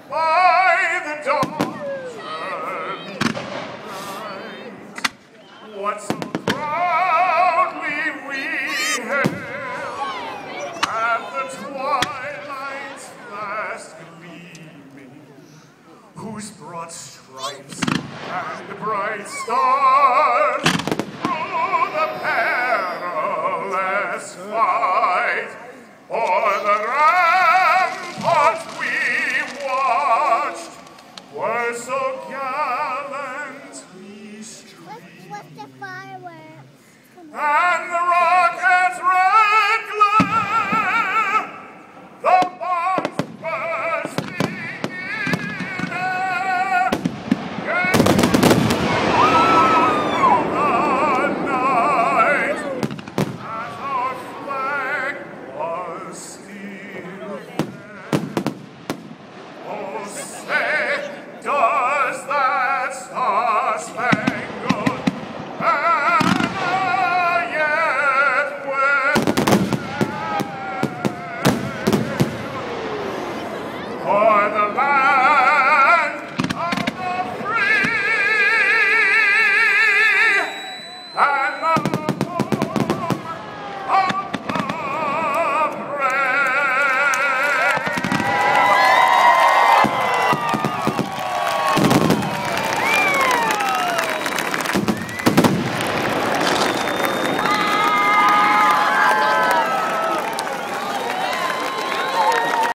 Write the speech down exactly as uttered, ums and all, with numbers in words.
by the dawn's early light, what so proudly we hailed at the twilight's last gleaming, whose broad stripes and bright stars through the perilous fight o'er the